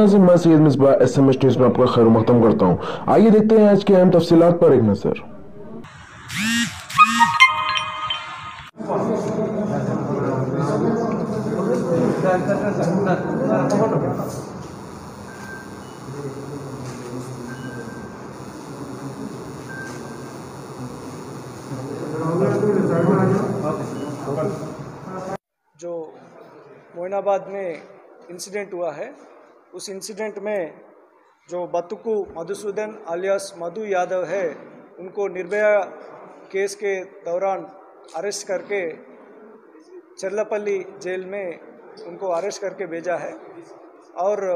नाज़रीन, मैं Syed Misbah SMS news में आपका खैर मक़दम करता हूँ। आइए देखते हैं आज की अहम तफसीलात पर एक नज़र। जो मोइनाबाद में इंसिडेंट हुआ है, उस इंसिडेंट में जो बतुकु मधुसूदन आलियास मधु यादव है, उनको निर्भया केस के दौरान अरेस्ट करके चर्लपल्ली जेल में उनको अरेस्ट करके भेजा है। और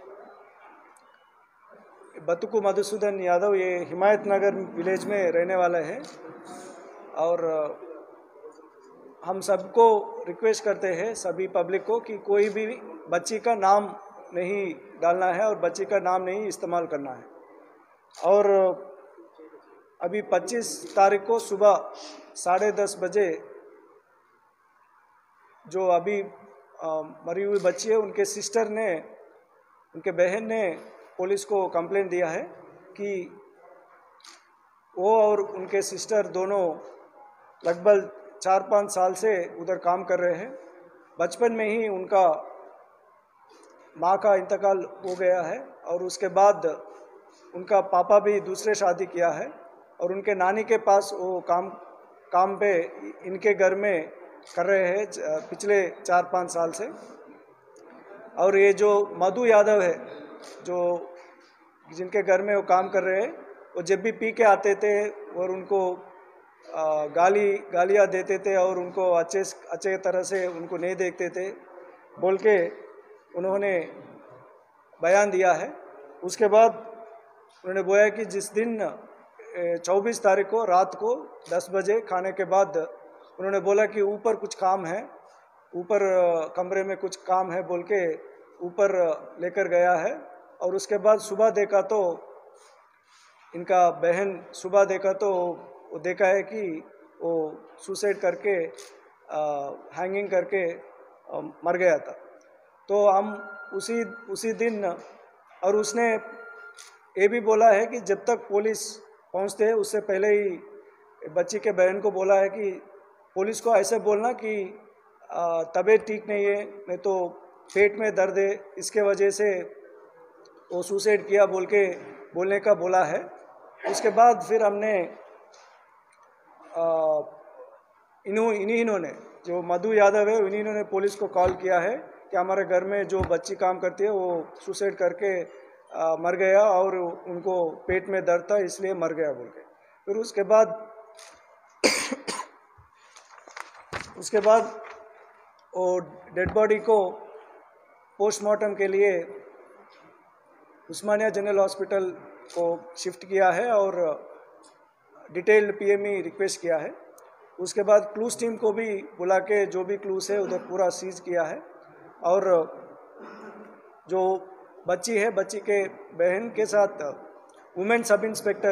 बतुकु मधुसूदन यादव ये हिमायत नगर विलेज में रहने वाले हैं। और हम सबको रिक्वेस्ट करते हैं, सभी पब्लिक को, कि कोई भी बच्ची का नाम नहीं डालना है और बच्ची का नाम नहीं इस्तेमाल करना है। और अभी 25 तारीख को सुबह 10:30 बजे जो अभी मरी हुई बच्ची है, उनके सिस्टर ने, उनके बहन ने पुलिस को कंप्लेंट दिया है कि वो और उनके सिस्टर दोनों लगभग 4-5 साल से उधर काम कर रहे हैं। बचपन में ही उनका माँ का इंतकाल हो गया है और उसके बाद उनका पापा भी दूसरे शादी किया है और उनके नानी के पास वो काम पे इनके घर में कर रहे हैं पिछले 4-5 साल से। और ये जो मधु यादव है, जो जिनके घर में वो काम कर रहे हैं, वो जब भी पी के आते थे और उनको गालियाँ देते थे और उनको अच्छे तरह से उनको नहीं देखते थे बोल के उन्होंने बयान दिया है। उसके बाद उन्होंने बोला कि जिस दिन 24 तारीख को रात को 10 बजे खाने के बाद उन्होंने बोला कि ऊपर कुछ काम है, ऊपर कमरे में कुछ काम है बोल के ऊपर लेकर गया है। और उसके बाद सुबह देखा तो इनका बहन सुबह देखा तो वो देखा है कि वो सुसाइड करके हैंगिंग करके मर गया था। तो हम उसी दिन, और उसने ये भी बोला है कि जब तक पुलिस पहुंचते हैं उससे पहले ही बच्ची के बहन को बोला है कि पुलिस को ऐसे बोलना कि तबीयत ठीक नहीं है, नहीं तो पेट में दर्द है, इसके वजह से वो सुसाइड किया बोल के बोलने का बोला है। उसके बाद फिर हमने इन्होंने जो मधु यादव है, इन्होंने पुलिस को कॉल किया है कि हमारे घर में जो बच्ची काम करती है वो सुसाइड करके मर गया और उनको पेट में दर्द था इसलिए मर गया बोल के। फिर उसके बाद वो डेड बॉडी को पोस्टमार्टम के लिए उस्मानिया जनरल हॉस्पिटल को शिफ्ट किया है और डिटेल्ड PME रिक्वेस्ट किया है। उसके बाद क्लूज टीम को भी बुला के जो भी क्लूज है उधर पूरा सीज किया है। और जो बच्ची है, बच्ची के बहन के साथ वुमेन सब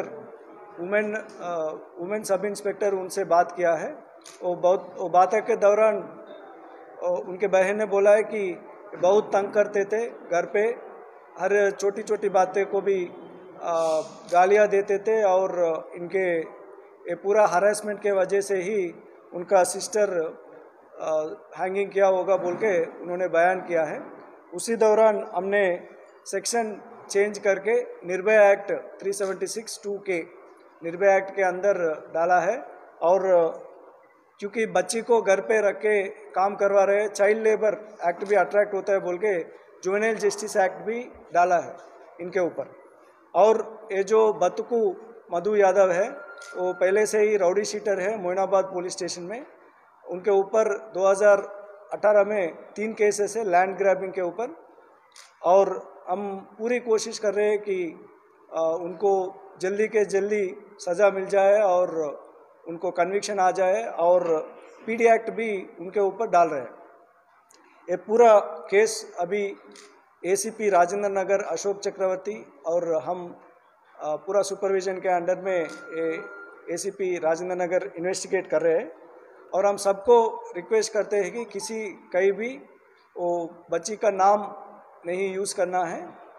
इंस्पेक्टर उनसे बात किया है। वो बात के दौरान उनके बहन ने बोला है कि बहुत तंग करते थे घर पे, हर छोटी छोटी बातें को भी गालियाँ देते थे और इनके ये पूरा हरासमेंट के वजह से ही उनका सिस्टर हैंगिंग किया होगा बोल के उन्होंने बयान किया है। उसी दौरान हमने सेक्शन चेंज करके निर्भया एक्ट 376(2) निर्भया एक्ट के अंदर डाला है। और क्योंकि बच्ची को घर पे रख के काम करवा रहे, चाइल्ड लेबर एक्ट भी अट्रैक्ट होता है बोल के जुवेनाइल जस्टिस एक्ट भी डाला है इनके ऊपर। और ये जो बतुकु मधु यादव है, वो पहले से ही राउडी शीटर है मोइनाबाद पुलिस स्टेशन में। उनके ऊपर 2018 में 3 केसेस है लैंड ग्रैबिंग के ऊपर। और हम पूरी कोशिश कर रहे हैं कि उनको जल्दी के जल्दी सज़ा मिल जाए और उनको कन्विक्शन आ जाए, और PD एक्ट भी उनके ऊपर डाल रहे हैं। ये पूरा केस अभी ACP राजेंद्र नगर अशोक चक्रवर्ती और हम पूरा सुपरविजन के अंडर में ACP राजेंद्र नगर इन्वेस्टिगेट कर रहे हैं। और हम सबको रिक्वेस्ट करते हैं कि कहीं भी वो बच्ची का नाम नहीं यूज़ करना है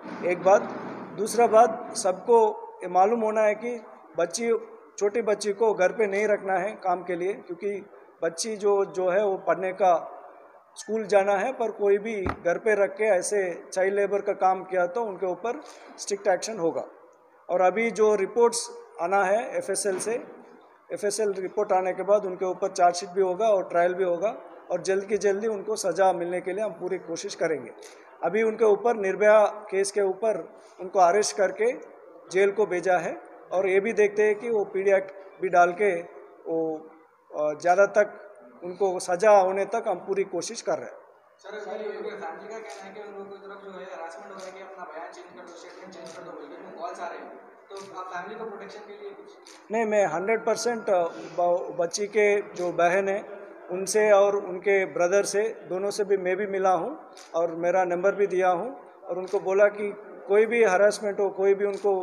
एक बात। दूसरा बात, सबको ये मालूम होना है कि छोटी बच्ची को घर पे नहीं रखना है काम के लिए, क्योंकि बच्ची जो है वो पढ़ने का स्कूल जाना है, पर कोई भी घर पे रख के ऐसे चाइल्ड लेबर का काम किया तो उनके ऊपर स्ट्रिक्ट एक्शन होगा। और अभी जो रिपोर्ट्स आना है एफएसएल रिपोर्ट आने के बाद उनके ऊपर चार्जशीट भी होगा और ट्रायल भी होगा, और जल्द की जल्दी उनको सज़ा मिलने के लिए हम पूरी कोशिश करेंगे। अभी उनके ऊपर निर्भया केस के ऊपर उनको अरेस्ट करके जेल को भेजा है, और ये भी देखते हैं कि वो पीडी एक्ट भी डाल के वो ज़्यादा तक उनको सज़ा होने तक हम पूरी कोशिश कर रहे हैं। सर फैमिली का कहना है कि उन लोगों की तरफ जो है हरासमेंट हो रहा है कि अपना बयान चेंज कर दो, स्टेटमेंट चेंज कर दो, बोलकर कॉल्स आ रहे हैं, तो आप फैमिली को प्रोटेक्शन के लिए कुछ नहीं, मैं 100% बच्ची के जो बहन है उनसे और उनके ब्रदर से, दोनों से भी मैं भी मिला हूँ और मेरा नंबर भी दिया हूँ, और उनको बोला कि कोई भी हरासमेंट हो, कोई भी उनको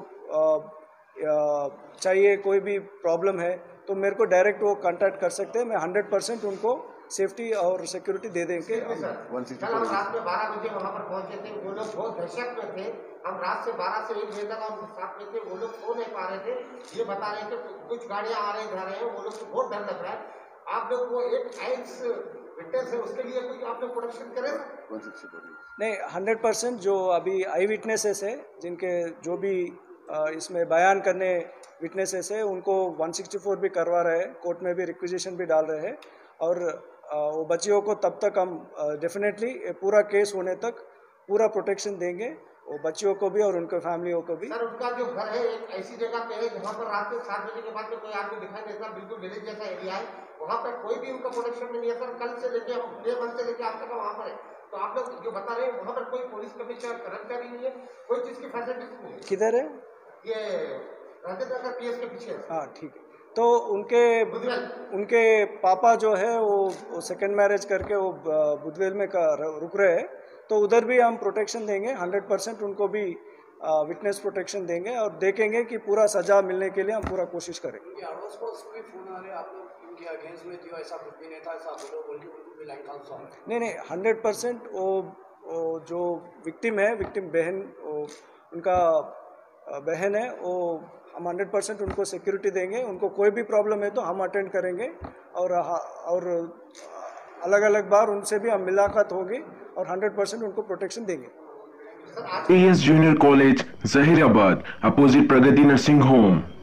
चाहिए, कोई भी प्रॉब्लम है तो मेरे को डायरेक्ट वो कांटेक्ट कर सकते हैं। मैं 100% उनको सेफ्टी और सिक्योरिटी दे देंगे। कल हम रात में 12 बजे वहाँ पर पहुँचे थे, वो लोग बहुत दहशत में थे। हम रात से 12 से 1 बजे तक हम साथ में थे, वो लोग सो नहीं पा रहे थे। ये बता रहे थे कुछ गाड़ियाँ आ रही जा रहे हैं, वो लोग को बहुत डर लग रहा है। आप लोग को एक आइस विटनेस है, उसके लिए कोई आप लोग प्रोटेक्शन करें? नहीं, 100% जो अभी आई विटनेसेस है, जिनके जो भी इसमें बयान करने विटनेसेस है, उनको 164 भी करवा रहे हैं, कोर्ट में भी रिक्विजिशन भी डाल रहे हैं, और वो बच्चियों को तब तक हम डेफिनेटली पूरा केस होने तक पूरा प्रोटेक्शन देंगे, वो बच्चियों को भी और उनके फैमिलियों को भी। सर, उनका जो घर है एक ऐसी जगह पे है जहाँ पर रात में 7 बजे के बाद में कोई आदमी दिखाई नहीं देता, बिल्कुल विलेज जैसा एरिया है, वहाँ पर कोई भी उनका प्रोटेक्शन नहीं है। सर, कल से लेके मंथ से लेके आप तक वहाँ पर है, तो आप लोग जो बता रहे हैं वहाँ पर कोई पुलिस कमिश्नर कर्मचारी नहीं है, कोई चीज़ की फैसिलिटीज नहीं है। किधर है? ये राजेंद्र नगर पीएस के पीछे। हाँ, ठीक है। तो उनके पापा जो है वो सेकंड मैरिज करके वो बुधवेल में रुक रहे हैं, तो उधर भी हम प्रोटेक्शन देंगे 100%, उनको भी विटनेस प्रोटेक्शन देंगे और देखेंगे कि पूरा सजा मिलने के लिए हम पूरा कोशिश करेंगे। नहीं, 100% वो जो विक्टिम है, विक्टिम बहन, उनका बहन है, वो हम 100% उनको सिक्योरिटी देंगे। उनको कोई भी प्रॉब्लम है तो हम अटेंड करेंगे, और अलग अलग बार उनसे भी हम मुलाकात होगी और 100% उनको प्रोटेक्शन देंगे। AS junior college Zaheerabad, opposite Pragati nursing home.